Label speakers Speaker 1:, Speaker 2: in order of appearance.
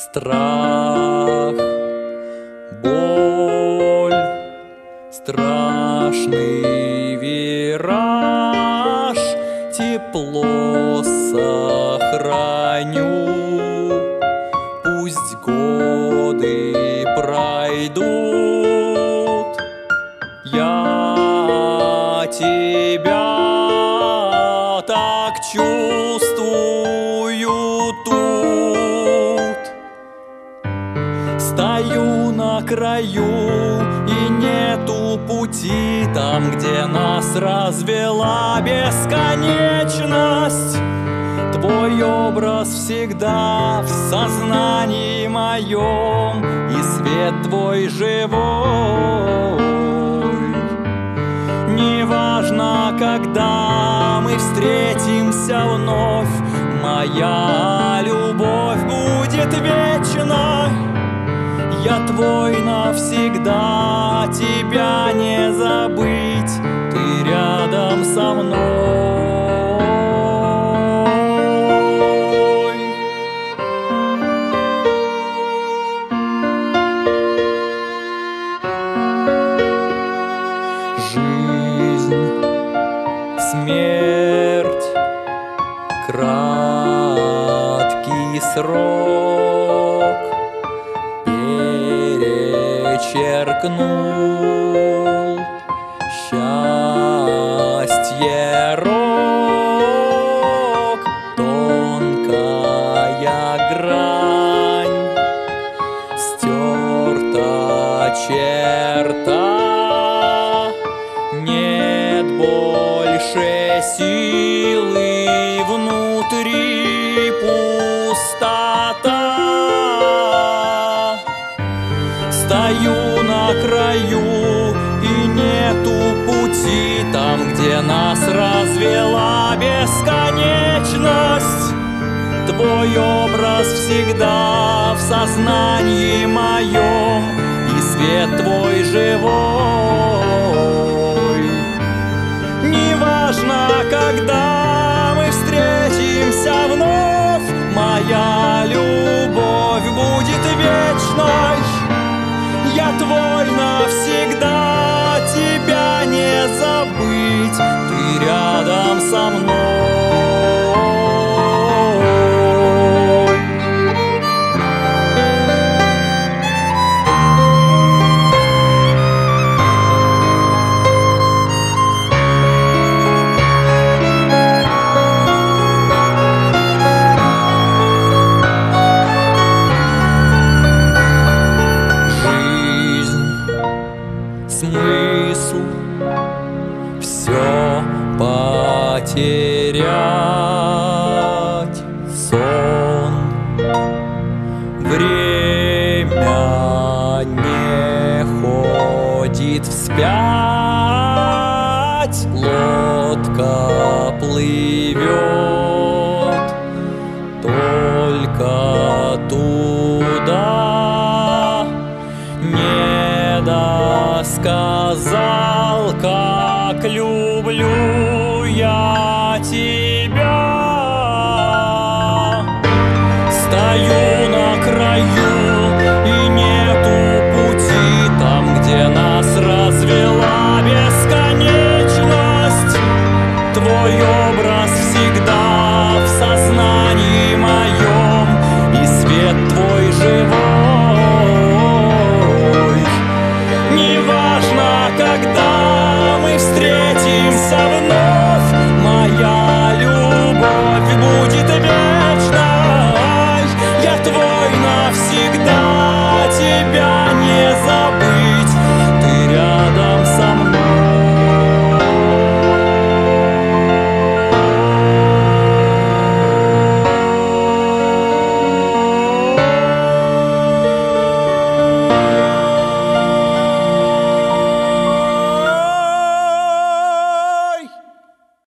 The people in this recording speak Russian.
Speaker 1: Страх, боль, страшный вираж, тепло сохраню. Пусть годы пройдут, я тебя так чувствую тут. Стою на краю, и нету пути там, где нас развела бесконечность. Твой образ всегда в сознании моем, и свет твой живой. Неважно, когда мы встретимся вновь, моя любовь будет вечна. Я твой навсегда, тебя не забыть, ты рядом со мной. Жизнь, смерть, краткий срок перечеркнул. Счастье рок, тонкая грань, стерта черта. Нет больше силы, внутри пустота. Стою на краю, и нету пути там, где нас развела бесконечность. Твой образ всегда в сознании моем, и свет твой живой. Неважно, когда мы встретимся вновь, моя любовь будет вечной. Я твой навсегда, тебя не забыть, ты рядом со мной. Смысл все потерять, сон, время не ходит вспять, лодка плывет только туда. Не досказал, как люблю я тебя. Стою на краю, и нету пути там, где нас развела бесконечность. Твой образ всегда в сознании моем, и свет твой живой. Неважно, когда мы встретимся вновь,